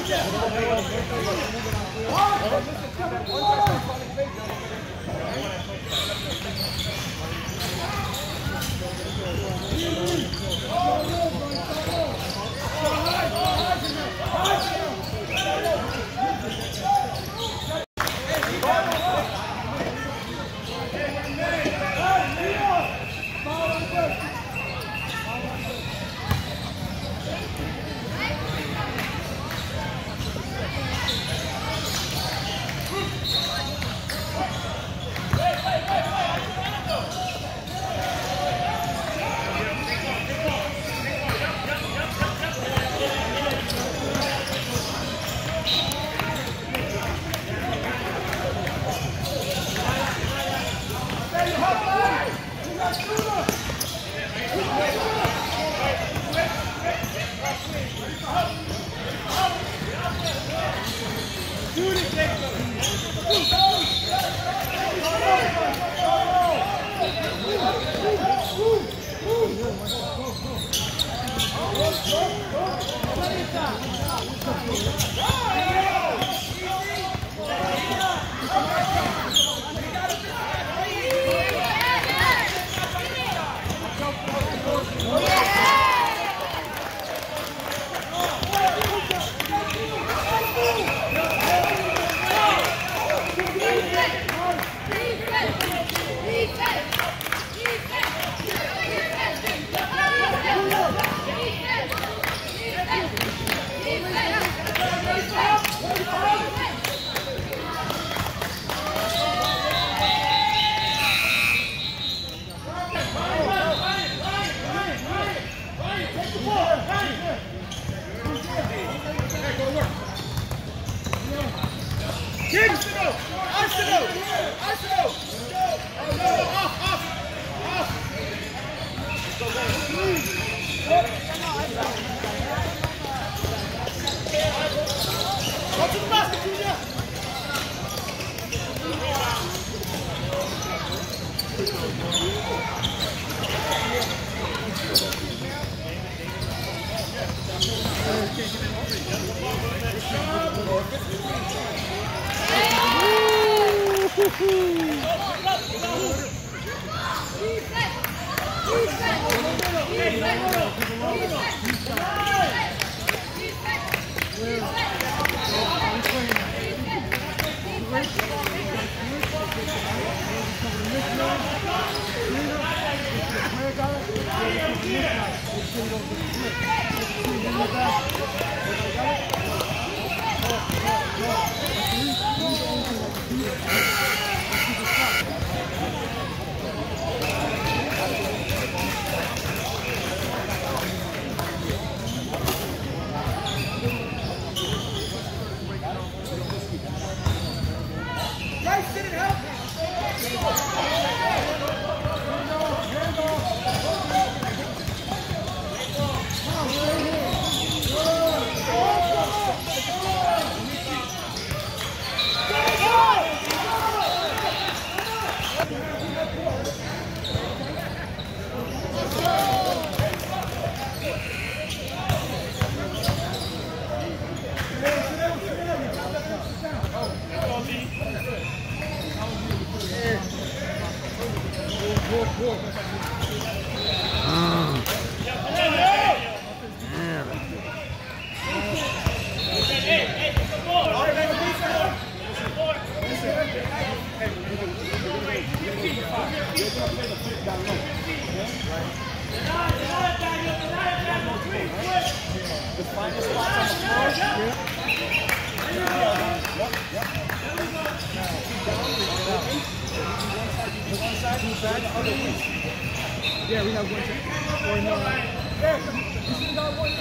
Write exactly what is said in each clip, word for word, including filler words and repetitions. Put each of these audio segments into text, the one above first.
Yeah, we have one check. Or no. Yeah, you should have got one.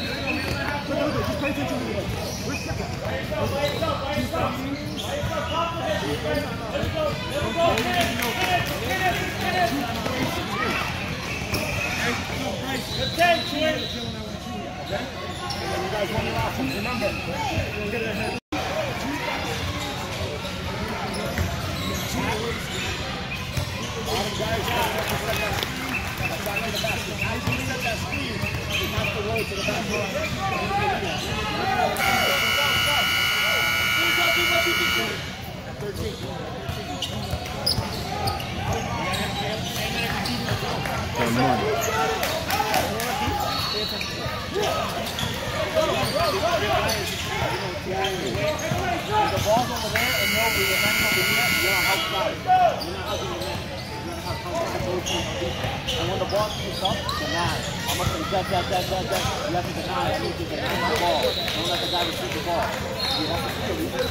Just pay attention to the We're second. Attention! You guys want to laugh, remember. Get ahead. Bottom guys, the basket. Guys, you set that speed. You have to roll to the back. Come on. The ball's over there, and no, we are not over here. You're on outside. You're not out in the net. And when the ball picks up, deny. I'm not going to that, that, that, that, that. You have to deny. I need to deny the ball. Don't let the guy receive the ball. You have to steal it.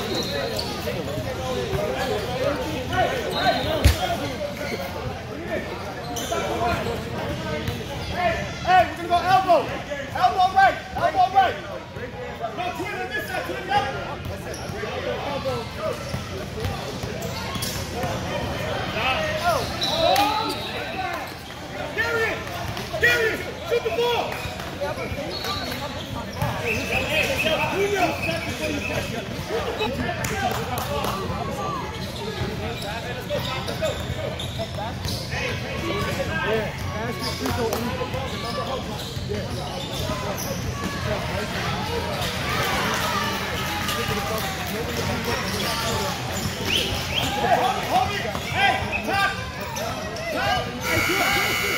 Hey, hey, we're going to go elbow. Elbow right. Elbow right. No, twin on this side. Twin up. Elbow. Darius! Darius! Shoot the ball! Hey, top! Top! Hey, do it, do it, do it!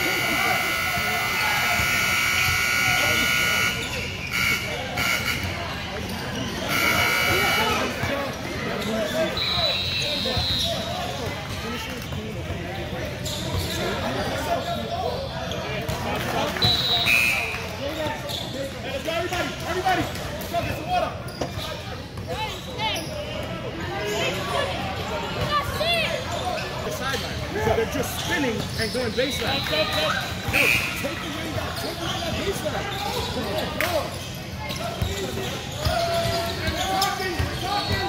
Everybody, everybody, let's go get some water. The sideline. So they're just spinning and going baseline. No, take the wing out, take the wing out baseline. Go on, talking, talking.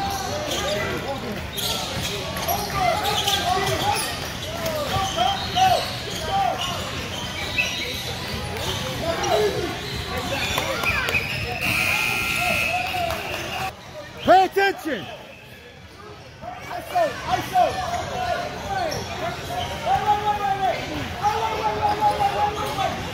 Pay attention! I say, I say! Wait, wait, wait, wait, wait! Wait, wait, wait, wait, wait, wait, wait, wait!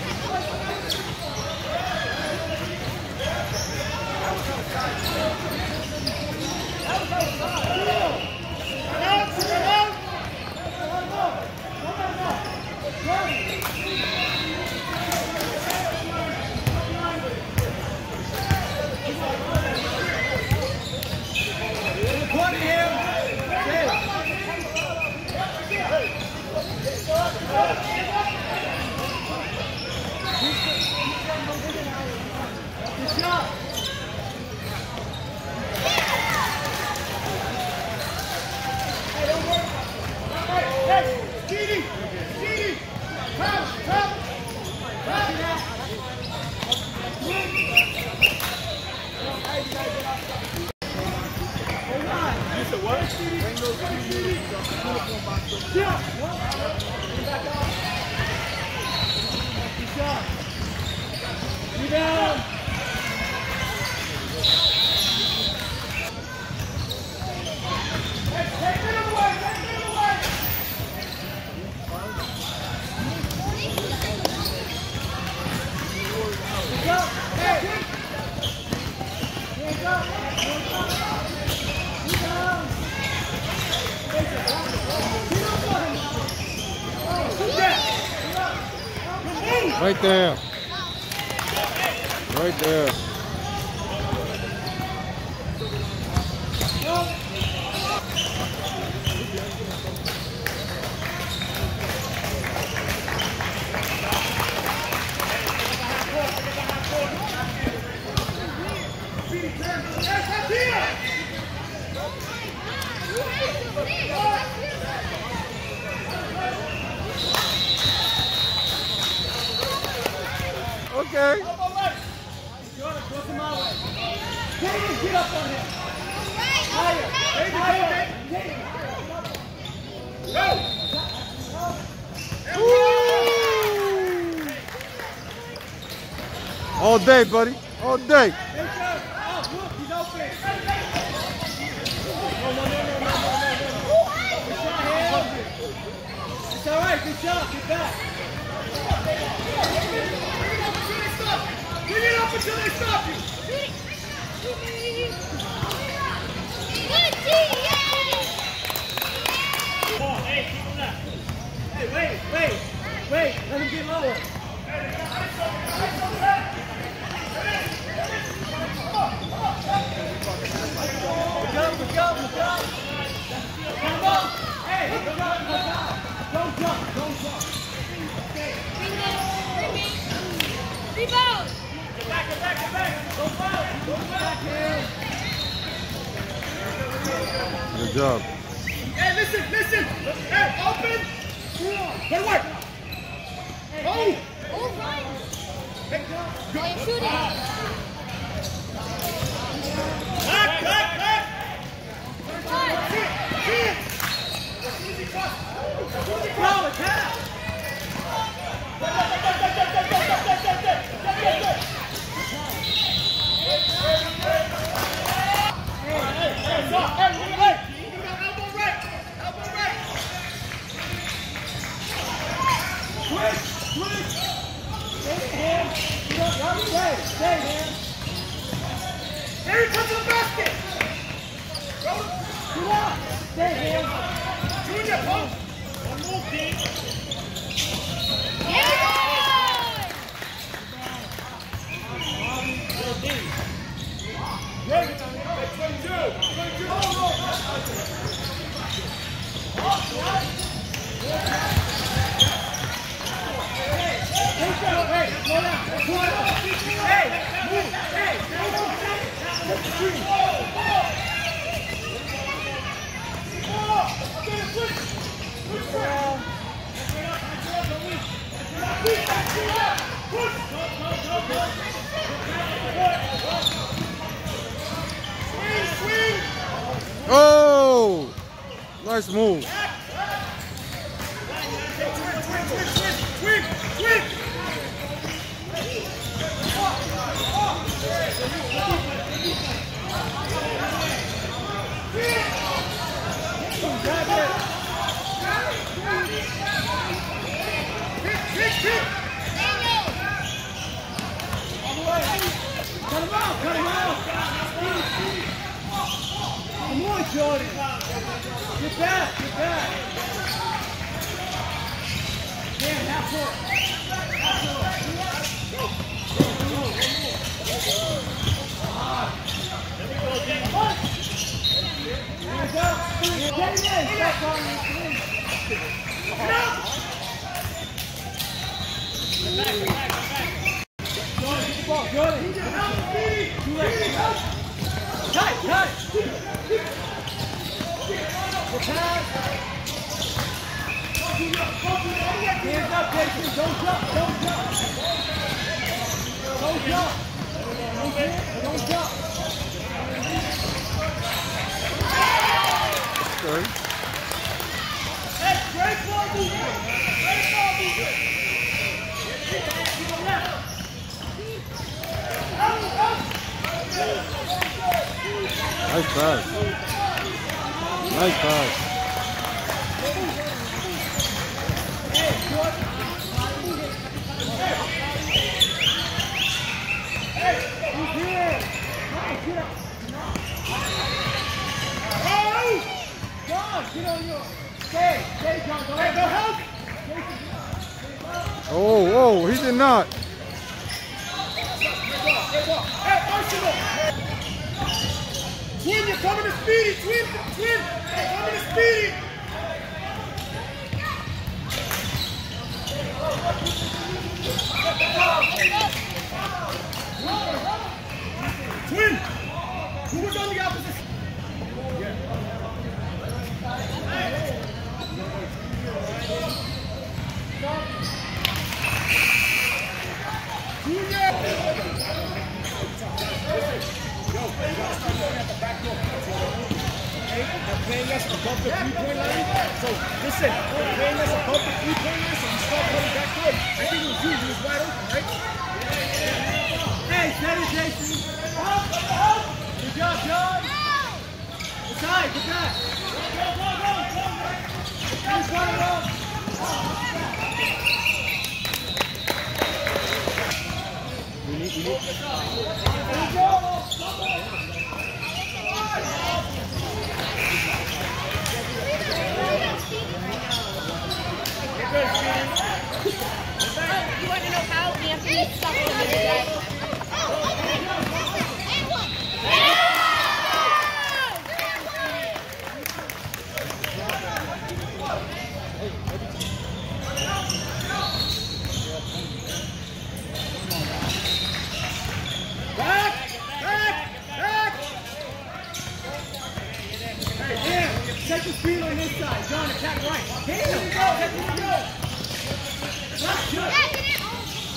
Right there. Right there. Okay. Get up on him. Higher. Higher. Go. All day, buddy. All day. He's open. No, no, no, no, no, no, no. It's all right. Good job. Get back. Bring it up until they stop you. Good, wait, wait, wait. Let him get lower. Look up, look up, look up. Come on. Hey, look up, look up. Don't jump, don't jump. Rebound! Get back, get back, get back. Go foul, go back. Good job. Hey, listen, listen. Hey, open. Good work. Oh. Oh, right! Hey, Oh, you're shooting! back, back, back. Right. Go, attack. Here he comes to the basket! Go! Come on! Stay here! Junior, post! One move, D! Yeah! Go, D! Great! twenty-two! twenty-two! Oh, Hey! Hey! Slow down! Hey! Move! Hey! Oh! Nice move. Swing! Swing! Cut him out! Cut him out! Come on, Jordan! Get back! Get back! Man, half court! Half court! Go! Go! Go! There we go, James! There we go! Get it in! Stop on me! Get up! Get back! Get back! Get back! Jordan, get the ball! Jordan! Too late! Cut! Cut! The pass! Hands up, Jason! Don't jump! Don't jump! Don't jump! Don't jump! Okay. Hey, great ball movement! Great ball movement! Keep on that! Nice pass. Nice pass. Hey, who's here? Get up. Oh! John, get on your... Stay, stay, John. Go ahead, go help! Oh, oh, he did not. Hey, Arsenal! Twin, you're coming to Speedy! Twin, twin! Hey, coming to Speedy! Twin! Who was on the opposite? Playing us above the three-point line. So listen, they're playing us above the three-point line, so we start coming back good. I think it was you, he was wide open, right? Hey, steady, Jason. Good job, John. Inside, get back. Go, go, go, go, go. Guys, run it up. We need, we need. There you go. Get ready, on, attack right. Hit him. Attack him. Left, good. Yeah, get it.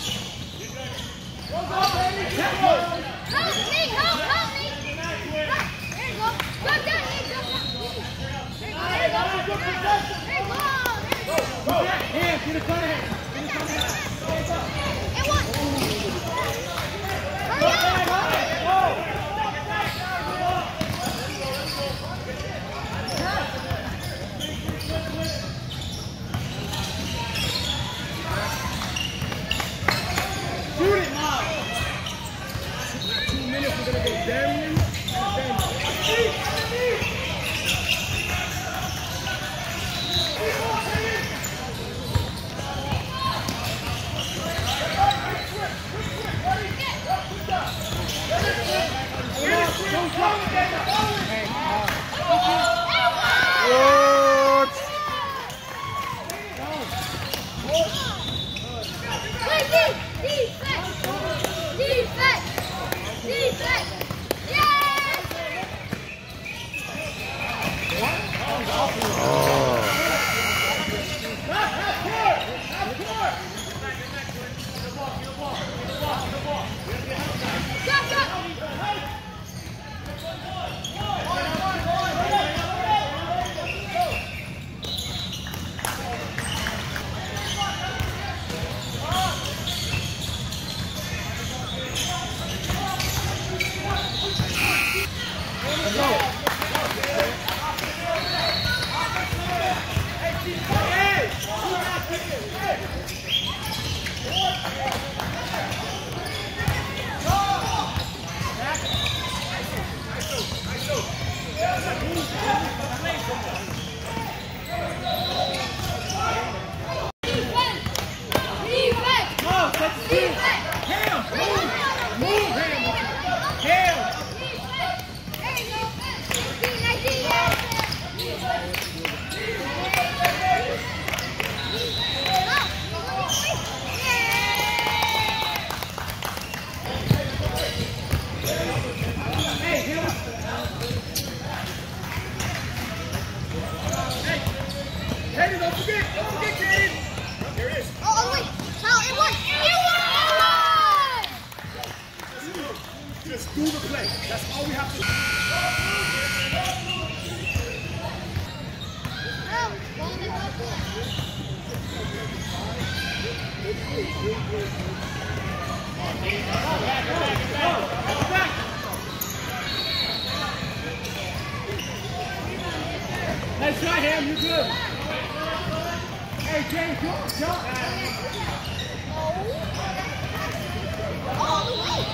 Attack right. Help me, help, help me. There you go. Go down, here, go down. There you go, there you go. There you go, there you go. Hand, get a cut of hand. Get a cut of hand. It won. Hurry up. Shoot it, Miles. Two minutes, we're going to go Darian and then What? Wait, defense. Defense. Defense. Yes. Oh. Go, go. Defense. Defense. No, that's the two. Ham, move. Move, Ham. Ham. There you go. nineteen, nineteen, yes. Hey, Ham. Hey. Kaden, don't forget. Don't forget, Kaden. There it is. Oh, oh, wait. How? It won. It won. Just do the play. That's all we have to do. Oh, ball is up there. Nice try, Ham. You're good. Hey, James, jump, jump. All the way.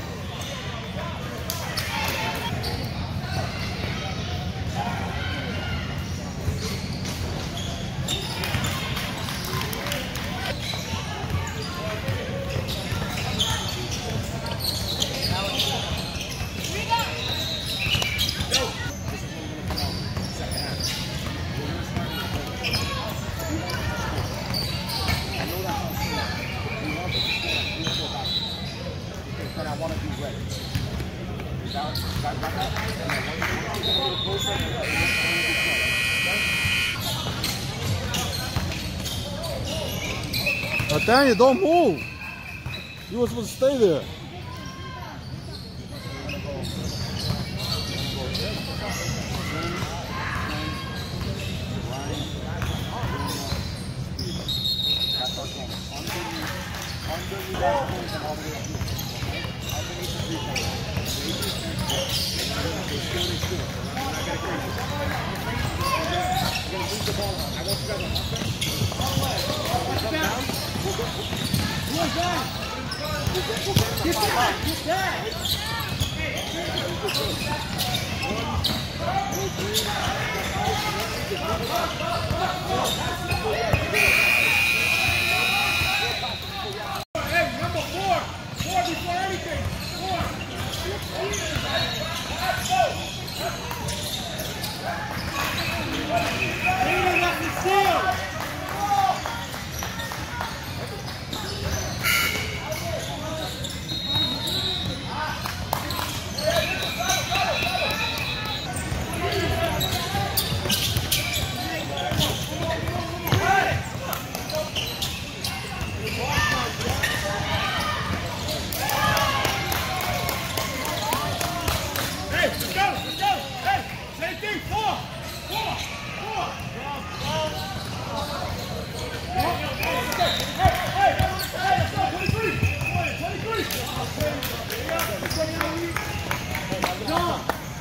But I want to be ready. Got, got, got that? Nathaniel, don't move. You were supposed to stay there. Get that! Get that! Hey, number four! Four before anything! Four! Leading up the field!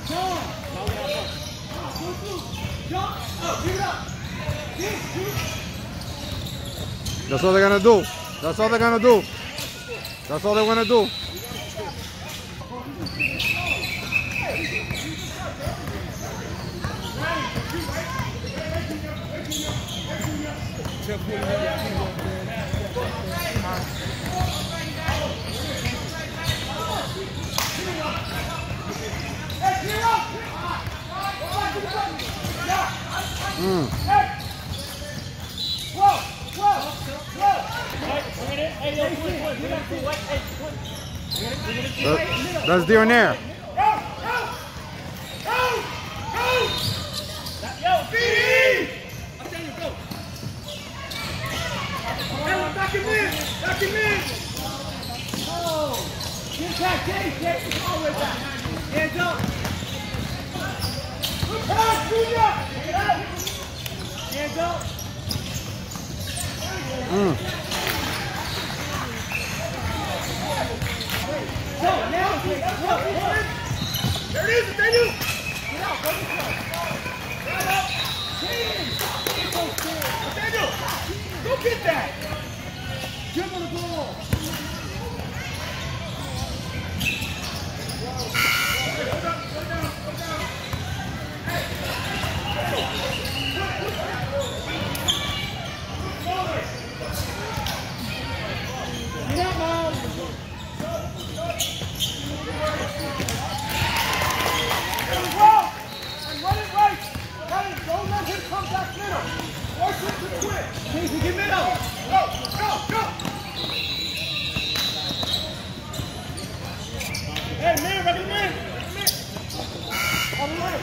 That's all they're gonna do. That's all they're gonna do. That's all they're gonna do. Mm. That, that's Dionair. Back him in! Back him in! Oh! Get back, Jay! Jay! All the way back! Hands up! Good pass, Junior! Hands up! Mm. So, now, there it is, Nathaniel! Get out, go this way! Get up! Nathaniel! Go get that! Dribble the ball! Go down, go down, go down! Hey! Get out, Mom! And run it right! Run it! Don't let him come back middle! Force him to quit! Casey, get middle! Go! Go! Go! Hey, man! Ready, man! All the way!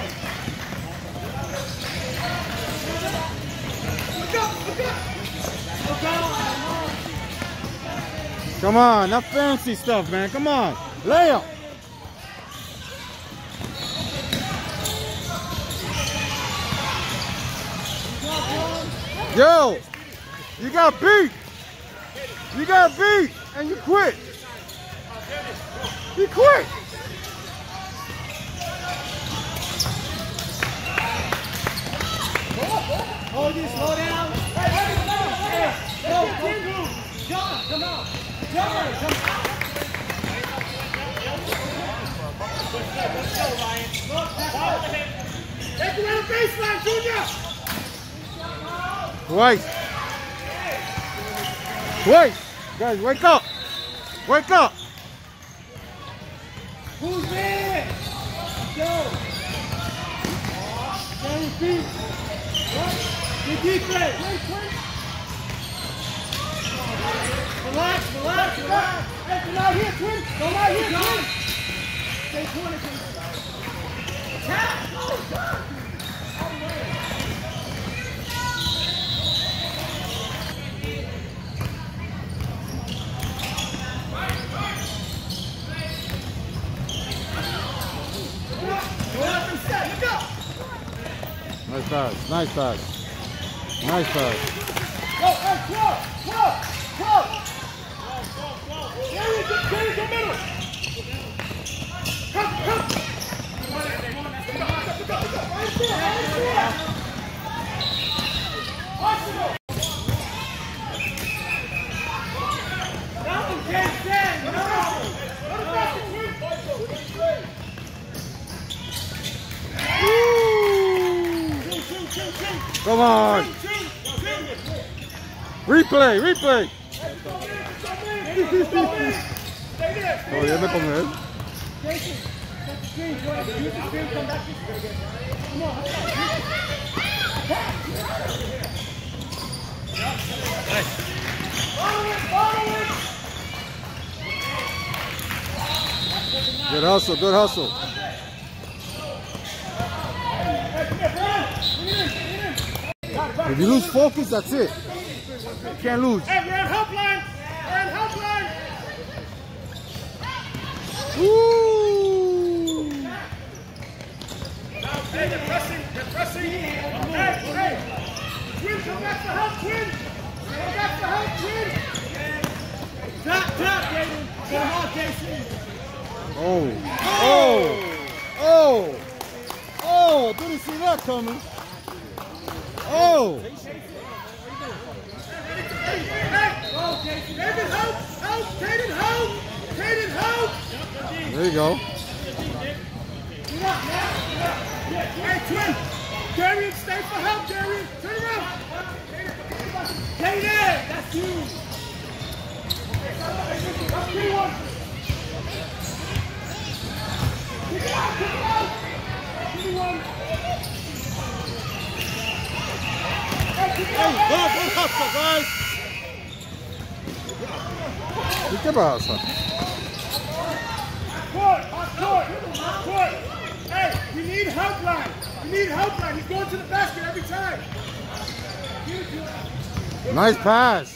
Look up! Look up! Look out! Come on, not fancy stuff, man. Come on, layup. Yo, you got beat. You got beat, and you quit. You quit. Hold you, slow down. Hey, hey, slow down. Go, go, go. John, come on. John, come on. Let's go, Ryan. Take away the baseline, Junior. Wait. Wait. Guys, wake up. Wake up. Who's there? Go. Stay deep. Get deep there. Relax, relax, relax. Hey, come out here, twin. Come out here, twin. Stay corner, twin. Tap. Oh, God. Nice pass, nice pass, nice pass. Go, hey, go, go, go. There you go, there you go, middle. Come, come. Right there, right there. Arsenal. That one can't stand, no. Go to back to twin. Come on. Replay, replay. Oh, ya me con él. Good hustle, good hustle. If you lose focus, that's it. You can't lose. Hey, we're on help line. We're on help line. Woo! Hey, they're pressing. They're pressing. Hey, hey. Twin, come back for help, twin. Come back for help, twin. Tap, tap, Jaden. Come on, Casey. Oh. Oh. Oh. coming. Oh! David Hope! Hope! Caden Hope! Caden Hope! There you go. Hey, twin! Darian, stay for help, Darian! Turn around! Caden! That's you! three one! Kick it out! Kick it out! three one! Hey, kick it out! Go, go, hustle, guys! ¿Qué pasa? Court! Hot court! Hot court! Hey, we need help line! We need help line! He's going to the basket every time! Nice pass.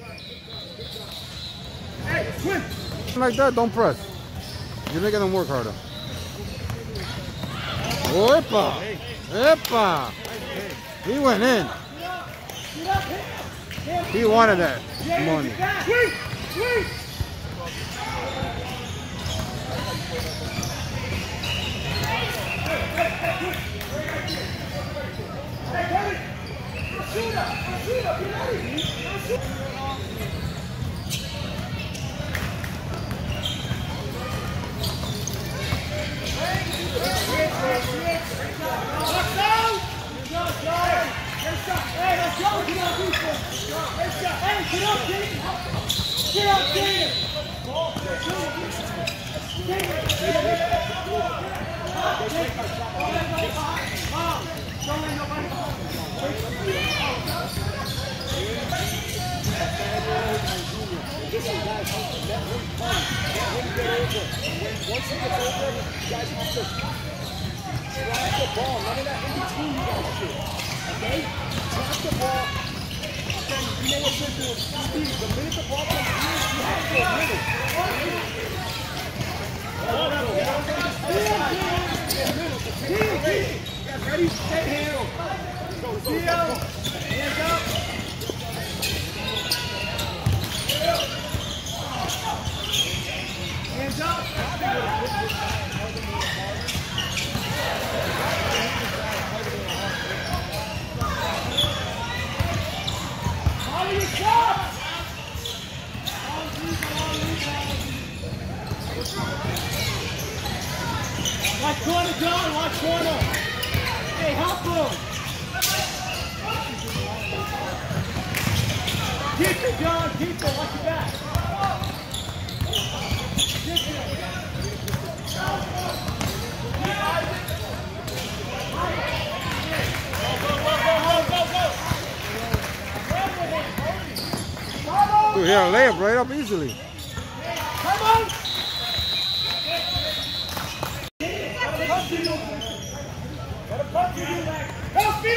Hey, twin! Like that, don't press. You're making them work harder. Epa! Epa! He went in. He wanted that money. Wait! Wait! Hey, Kevin! Shoot up! Shoot up! Get ready! Let's go! Hey, let's go! Get out, defense! Hey, get up, Jaden! Get up, Jaden! Don't let nobody go. Listen, guys, let him come. Let him get over. Once he gets over, you guys have to drop the ball. None of that in between you guys shit. Okay? Drop the ball. Then you know what you're doing. Speed. The minute the ball comes through, you have to admit it. Ready? Stay handle. Go, go, go, go. Hands up. Hands up. Follow your shot. Watch corner, John. Watch corner. Hey, help him. Keep it, John. Keep it. Watch your back. Keep it. Dude, here, layup right up easily. Come on. Help me!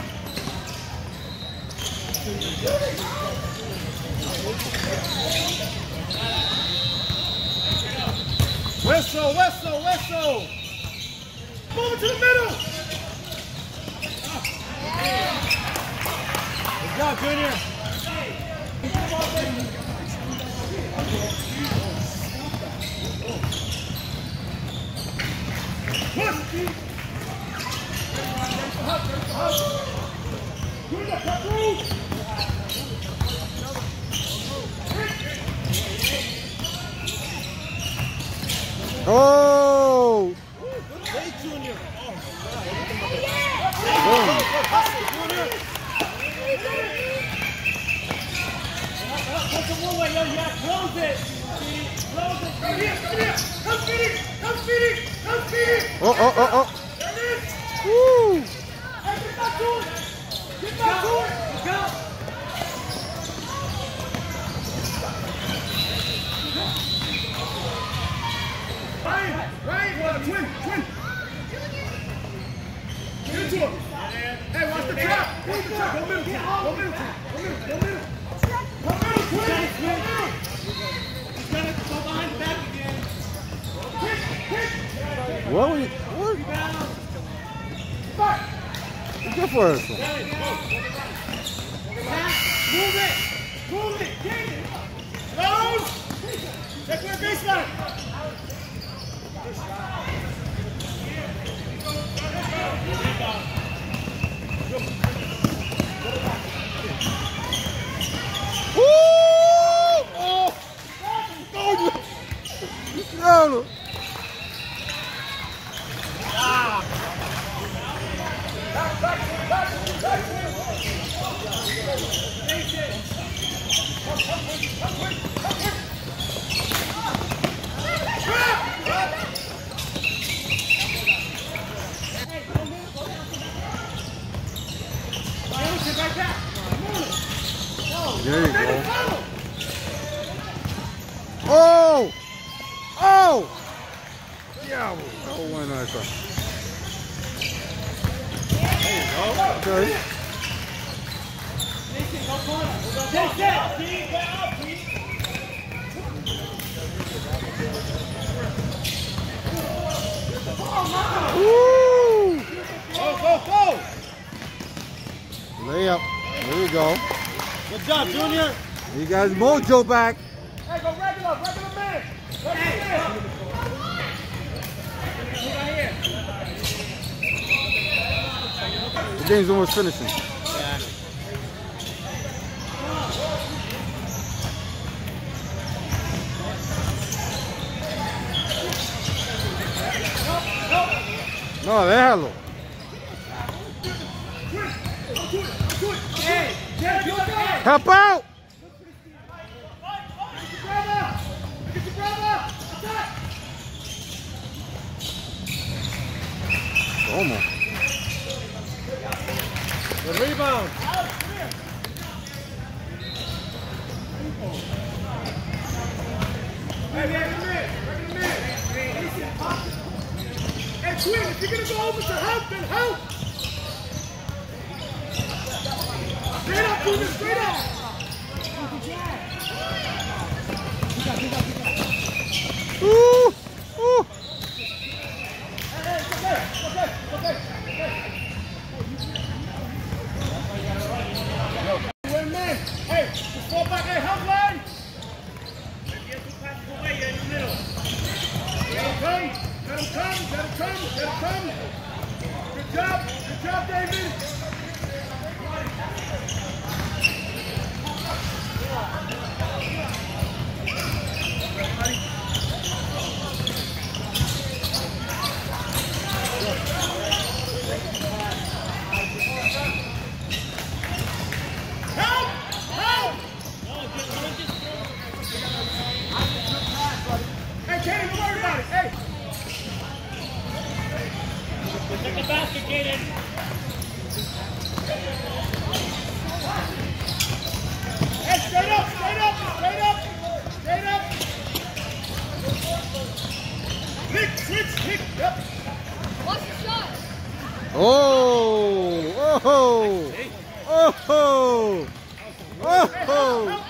Whistle, whistle, whistle! Move it to the middle! Good job, Junior! Push! Oh! Hey, Junior! Boom. That's the one way, yo, you gotta close it! Close it! Come here, come here! Come feed it! Come feed it! Come feed it! Oh, oh, oh, oh. There it is! Woo! Hey, get back to it! Get back to it! Go! Ryan! Ryan! Uh, twin! Twin! Get into him! Hey, watch the trap! Watch the trap! Go middle, twin! Go middle, twin! Go middle! Go middle! Go middle, twin! Go middle! He's gonna go behind the back again. Quick! Quick! What were you? What? Rebound! Back! ¿Qué fue eso? Move it! Move it! Get it! Close! Check your baseline! There you go. Oh! Oh! Yeah, oh, one nice one. There you go. Okay. Woo! Go, go, go! Layup. There you go. Good job, Junior. You guys mojo back. Hey, go regular, regular man. Regular man. The game's almost finishing. Yeah. No, déjalo. Hey, Jeff, you okay? Help out! Get your brother! Attack! Almost. The rebound. Hey, regular man, regular man. Hey, Twin, if you're gonna go over to help, then help. Straight up, Junior, straight up. Ooh! Ooh! Hey, it's okay, it's okay, it's okay, it's okay. Win, man. Hey, just fall back. Hey, help line. Let him come, let him come, let him come, let him come. Good job, good job, David. Help! Help! Hey, Kaden, don't worry about it. Hey! Check the basket, Kaden. Hey, straight up, straight up, straight up, straight up. Nick, switch, Nick, yep. Watch the shot. Oh! Oh! Oh! Oh!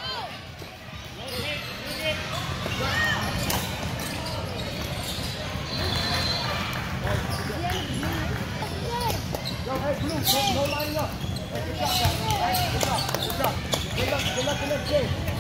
Yo, hey, Blue, no, no lining up. Hey, good job, guys. Good job, good job. Good luck, good luck in that game.